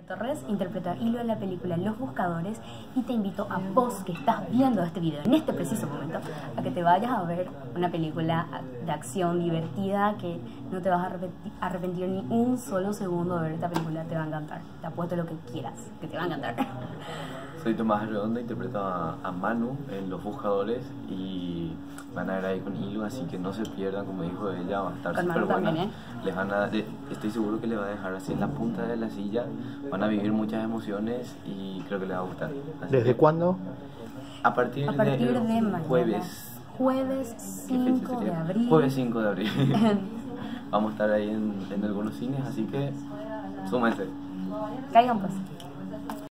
Torres interpreta a Hilo en la película Los Buscadores y te invito a vos que estás viendo este video en este preciso momento a que te vayas a ver una película de acción divertida que no te vas a arrepentir ni un solo segundo de ver esta película. Te va a encantar, te apuesto lo que quieras, que te va a encantar. Soy Tomás Redonda, interpreto a Manu en Los Buscadores y van a ver ahí con Hilo, así que no se pierdan, como dijo ella, va a estar súper buena. También, estoy seguro que le va a dejar así en la punta de la silla, van a vivir muchas emociones y creo que les va a gustar. ¿Desde cuándo? A partir de mañana. Jueves 5 de abril. Jueves 5 de abril. Vamos a estar ahí en algunos cines, así que súmense. Caigan pues.